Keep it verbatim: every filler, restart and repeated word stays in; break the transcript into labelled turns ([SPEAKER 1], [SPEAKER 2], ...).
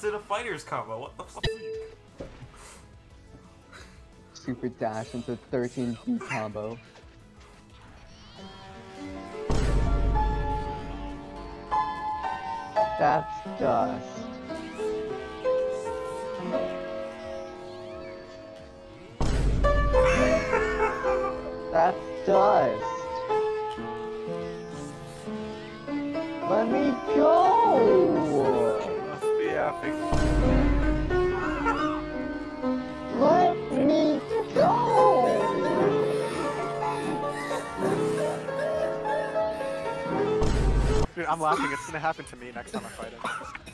[SPEAKER 1] did a fighter's combo. What the fuck?
[SPEAKER 2] Super dash into thirteen B combo. That's dust. That's dust. Let me go.
[SPEAKER 3] Must be epic.
[SPEAKER 2] Let me go.
[SPEAKER 3] Dude, I'm laughing. It's gonna happen to me next time I fight him.